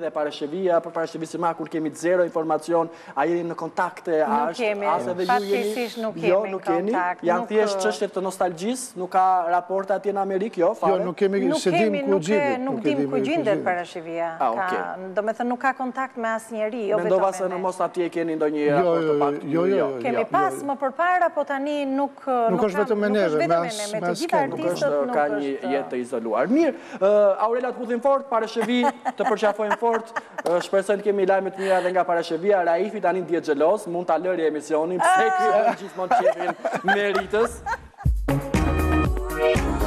dhe parashevia, për parashevisia kur kemi zero informacion, a jeni në kontakte, as edhe ju jeni, jo, nuk jeni, janë thjesht çështje të nostalgjisë, nuk ka raporte atje në Amerikë, jo, fare. Jo, nuk kemi se dim ku gjendet. Nuk dim ku gjendet parashevia. Do me thënë nuk ka kontakt me asnjëri, jo vetëm me ne. Mendova se në mos atje keni ndonjë raport të pak. Jo. Kemi pas më përpara, po tani nuk është vetëm me neve, me të gjithë artistët nuk ka një jetë të izoluar. Mirë, Aurela të hudhin fort, parashevi, të përqafojnë fort, shpresojnë të kemi lajme të mira edhe nga parashevia. Raifi tani ndjet xheloz, mund ta lëri emisionin, pse ky gjithmonë qefin meritës.